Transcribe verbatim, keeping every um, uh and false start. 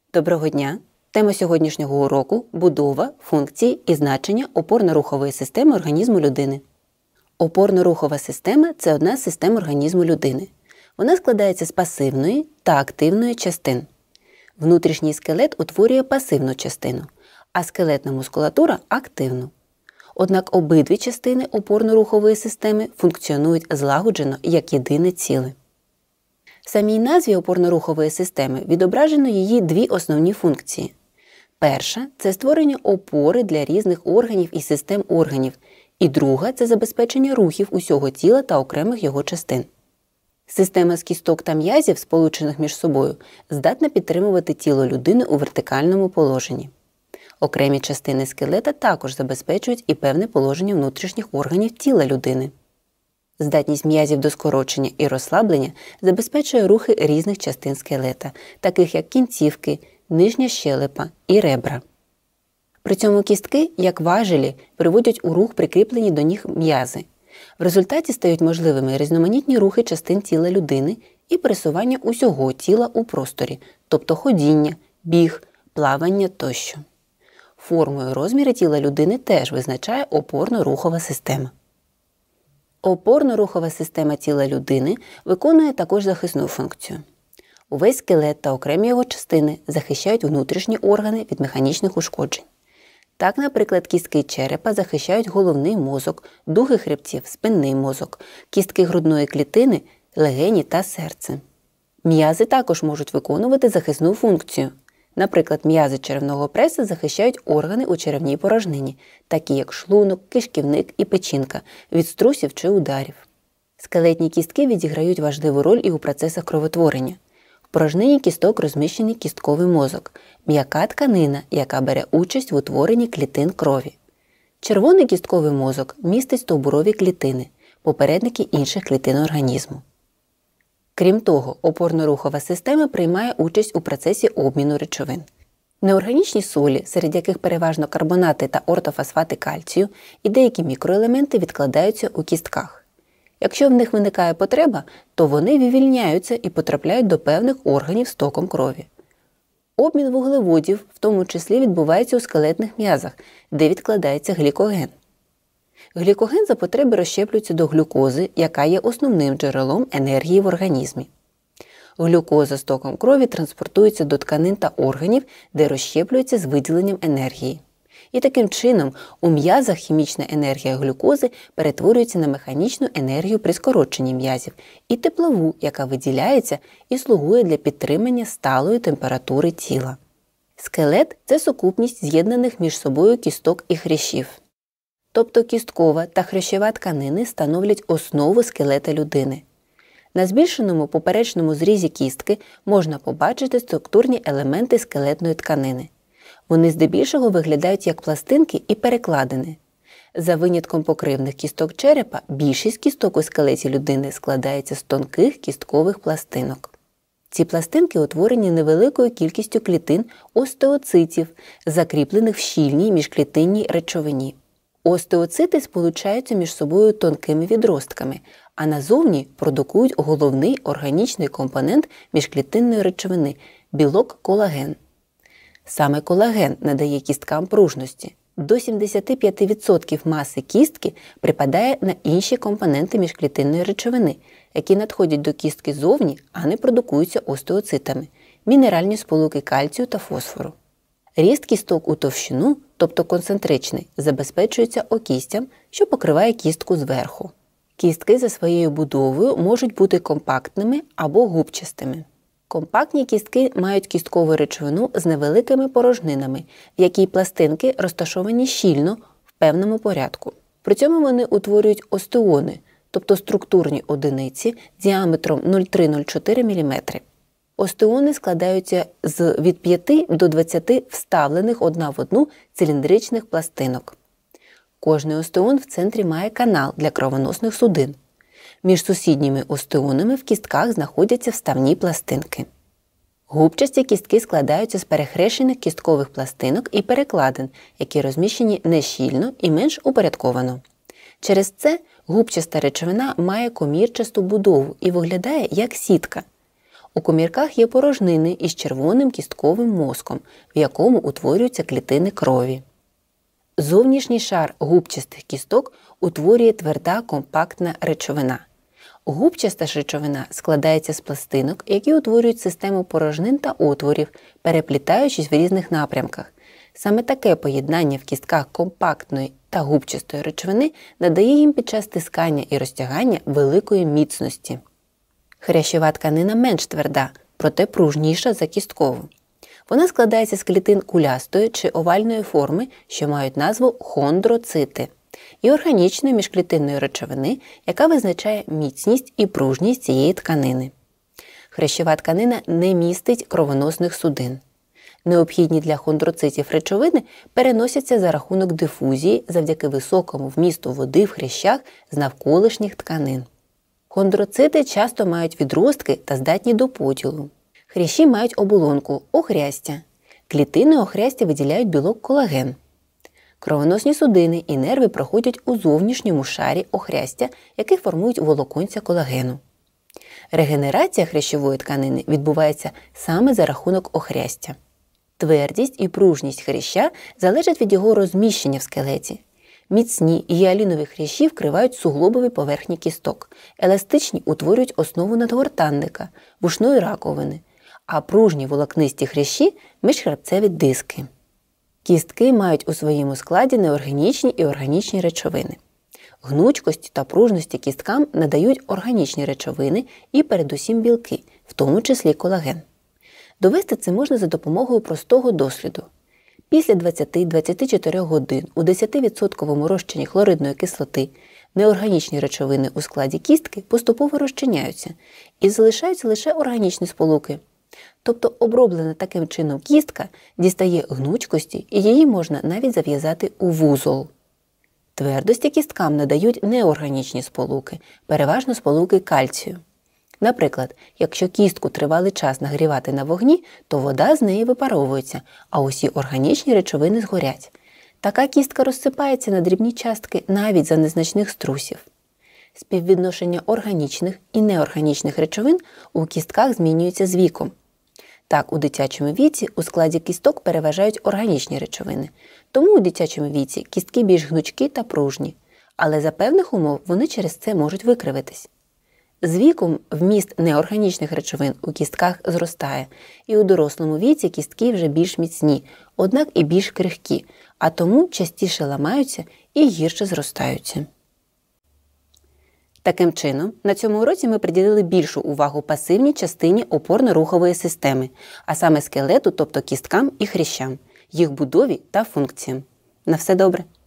Доброго дня! Тема сьогоднішнього уроку – будова, функції і значення опорно-рухової системи організму людини. Опорно-рухова система – це одна з систем організму людини. Вона складається з пасивної та активної частин. Внутрішній скелет утворює пасивну частину, а скелетна мускулатура – активну. Однак обидві частини опорно-рухової системи функціонують злагоджено як єдине ціле. В самій назві опорно-рухової системи відображено її дві основні функції. Перша – це створення опори для різних органів і систем органів, і друга – це забезпечення рухів усього тіла та окремих його частин. Система з кісток та м'язів, сполучених між собою, здатна підтримувати тіло людини у вертикальному положенні. Окремі частини скелета також забезпечують і певне положення внутрішніх органів тіла людини. Здатність м'язів до скорочення і розслаблення забезпечує рухи різних частин скелета, таких як кінцівки, нижня щелепа і ребра. При цьому кістки, як важелі, приводять у рух прикріплені до них м'язи. В результаті стають можливими різноманітні рухи частин тіла людини і пересування усього тіла у просторі, тобто ходіння, біг, плавання тощо. Форму і розміри тіла людини теж визначає опорно-рухова система. Опорно-рухова система тіла людини виконує також захисну функцію. Увесь скелет та окремі його частини захищають внутрішні органи від механічних ушкоджень. Так, наприклад, кістки черепа захищають головний мозок, дуги хребців – спинний мозок, кістки грудної клітини – легені та серце. М'язи також можуть виконувати захисну функцію. Наприклад, м'язи черевного преса захищають органи у черевній порожнині, такі як шлунок, кишківник і печінка, від струсів чи ударів. Скелетні кістки відіграють важливу роль і у процесах кровотворення. В порожнині кісток розміщений кістковий мозок – м'яка тканина, яка бере участь в утворенні клітин крові. Червоний кістковий мозок містить стовбурові клітини – попередники інших клітин організму. Крім того, опорно-рухова система приймає участь у процесі обміну речовин. Неорганічні солі, серед яких переважно карбонати та ортофосфати кальцію, і деякі мікроелементи відкладаються у кістках. Якщо в них виникає потреба, то вони вивільняються і потрапляють до певних органів з током крові. Обмін вуглеводів в тому числі відбувається у скелетних м'язах, де відкладається глікоген. Глікоген за потреби розщеплюється до глюкози, яка є основним джерелом енергії в організмі. Глюкоза з током крові транспортується до тканин та органів, де розщеплюється з виділенням енергії. І таким чином у м'язах хімічна енергія глюкози перетворюється на механічну енергію при скороченні м'язів і теплову, яка виділяється і слугує для підтримання сталої температури тіла. Скелет – це сукупність з'єднаних між собою кісток і хрящів. Тобто кісткова та хрящова тканини становлять основу скелета людини. На збільшеному поперечному зрізі кістки можна побачити структурні елементи скелетної тканини. Вони здебільшого виглядають як пластинки і перекладини. За винятком покривних кісток черепа, більшість кісток у скелеті людини складається з тонких кісткових пластинок. Ці пластинки утворені невеликою кількістю клітин остеоцитів, закріплених в щільній міжклітинній речовині. Остеоцити сполучаються між собою тонкими відростками, а назовні продукують головний органічний компонент міжклітинної речовини – білок колаген. Саме колаген надає кісткам пружності. До сімдесят п'ять відсотків маси кістки припадає на інші компоненти міжклітинної речовини, які надходять до кістки зовні, а не продукуються остеоцитами – мінеральні сполуки кальцію та фосфору. Ріст кісток у товщину, тобто концентричний, забезпечується окістям, що покриває кістку зверху. Кістки за своєю будовою можуть бути компактними або губчастими. Компактні кістки мають кісткову речовину з невеликими порожнинами, в якій пластинки розташовані щільно в певному порядку. При цьому вони утворюють остеони, тобто структурні одиниці діаметром нуль цілих три нуль чотири міліметри. Остеони складаються з від п'яти до двадцяти вставлених одна в одну циліндричних пластинок. Кожний остеон в центрі має канал для кровоносних судин. Між сусідніми остеонами в кістках знаходяться вставні пластинки. Губчасті кістки складаються з перехрещених кісткових пластинок і перекладин, які розміщені нещільно і менш упорядковано. Через це губчаста речовина має комірчасту будову і виглядає як сітка. У комірках є порожнини із червоним кістковим мозком, в якому утворюються клітини крові. Зовнішній шар губчастих кісток утворює тверда компактна речовина. Губчаста ж речовина складається з пластинок, які утворюють систему порожнин та отворів, переплітаючись в різних напрямках. Саме таке поєднання в кістках компактної та губчастої речовини надає їм під час стискання і розтягання великої міцності. Хрящова тканина менш тверда, проте пружніша за кісткову. Вона складається з клітин кулястої чи овальної форми, що мають назву хондроцити, і органічної міжклітинної речовини, яка визначає міцність і пружність цієї тканини. Хрящова тканина не містить кровоносних судин. Необхідні для хондроцитів речовини переносяться за рахунок дифузії завдяки високому вмісту води в хрящах з навколишніх тканин. Хондроцити часто мають відростки та здатні до поділу. Хрящі мають оболонку – охрястя. Клітини охрястя виділяють білок колаген. Кровоносні судини і нерви проходять у зовнішньому шарі охрястя, які формують волоконця колагену. Регенерація хрящової тканини відбувається саме за рахунок охрястя. Твердість і пружність хряща залежать від його розміщення в скелеті. Міцні гіалінові хрящі вкривають суглобові поверхні кісток, еластичні утворюють основу надгортанника, вушної раковини, а пружні волокнисті хрящі – міжхребцеві диски. Кістки мають у своєму складі неорганічні і органічні речовини. Гнучкості та пружності кісткам надають органічні речовини і передусім білки, в тому числі колаген. Довести це можна за допомогою простого досліду. Після двадцяти - двадцяти чотирьох годин у десятивідсотковому розчині хлоридної кислоти неорганічні речовини у складі кістки поступово розчиняються і залишаються лише органічні сполуки. Тобто оброблена таким чином кістка дістає гнучкості і її можна навіть зав'язати у вузол. Твердості кісткам надають неорганічні сполуки, переважно сполуки кальцію. Наприклад, якщо кістку тривалий час нагрівати на вогні, то вода з неї випаровується, а усі органічні речовини згорять. Така кістка розсипається на дрібні частки навіть за незначних струсів. Співвідношення органічних і неорганічних речовин у кістках змінюється з віком. Так, у дитячому віці у складі кісток переважають органічні речовини, тому у дитячому віці кістки більш гнучкі та пружні, але за певних умов вони через це можуть викривитись. З віком вміст неорганічних речовин у кістках зростає, і у дорослому віці кістки вже більш міцні, однак і більш крихкі, а тому частіше ламаються і гірше зростаються. Таким чином, на цьому уроці ми приділили більшу увагу пасивній частині опорно-рухової системи, а саме скелету, тобто кісткам і хрящам, їх будові та функціям. На все добре!